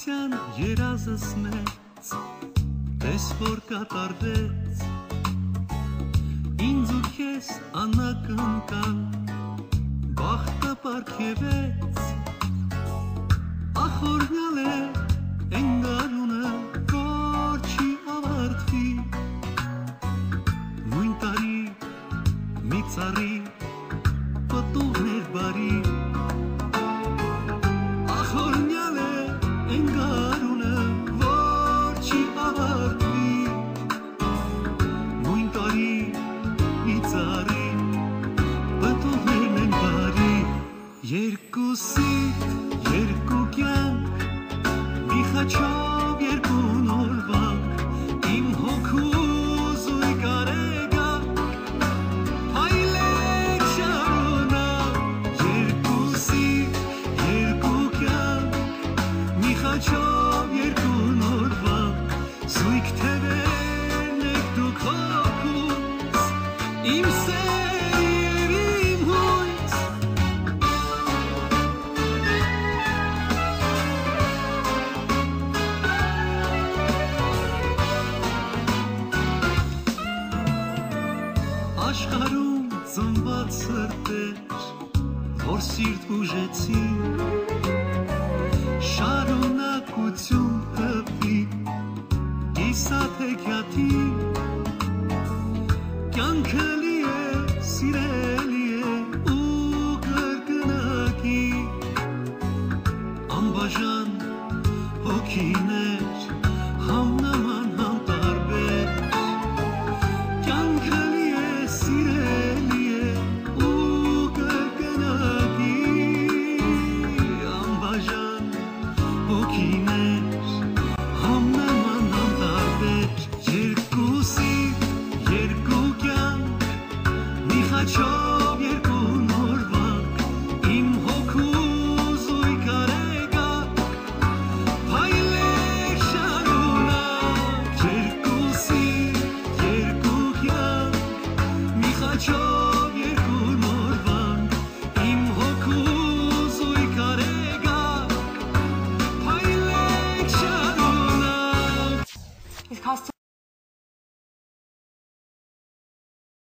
Անկախության երազս մեծ, տես որ կատարվեց, ինձ ու քեզ անակնկալ, բախտը պարգևեց, ախորնյալ է են գարունը, որ չի ավարտվի, նույն տարի մի ծառի պտուղներ բարի, ախորնյալ է են գարունը, որ չի ավարտվի, նույն տարի մի ծառի պտուղներն են բարի, երկուսիդ երկու կյանք, մի խաչով երկու նորվանք, իմ հոգու զույգ արեգանք, փայլեք շարունակ, երկուսիդ երկու կյանք, մի խաչով երկու նորվանք, զույգ թևերն եք դուք հոգուց, իմ սեր և իմ հույս, աշխարհում ծնված սրտեր, որ սիրտ ուժեցի, շարունակություն հպի, կիսատ հեքիաթի, կյանքը լի է, սիրելի է ու կրկնակի, անբաժան հոգիներ, համ նման համ տարբեր, կյանքը լի է, սիրելի է ու կրկնակի, անբաժան հոգիներ, համ նման համ տարբեր, երկուսիդ երկու կյանք, մի խաչով երկու նորվանք, իմ հոգու զույգ արեգանք, փայլեք շարունակ, երկուսիդ երկու կյանք, մի խաչով երկու նորվանք, իմ հոգու զույգ արեգանք, փայլեք շարունակ։